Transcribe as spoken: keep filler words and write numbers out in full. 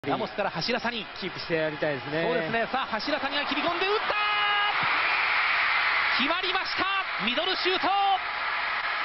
ラモスから柱谷、 キープしてやりたいですね。 そうですね。さあ柱谷が切り込んで打った、決まりました。ミドルシュート。